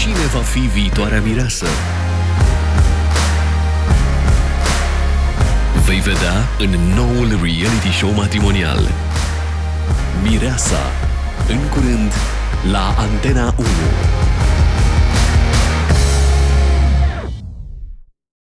Cine va fi viitoarea mireasă? Vei vedea în noul reality show matrimonial. Mireasa, în curând, la Antena 1.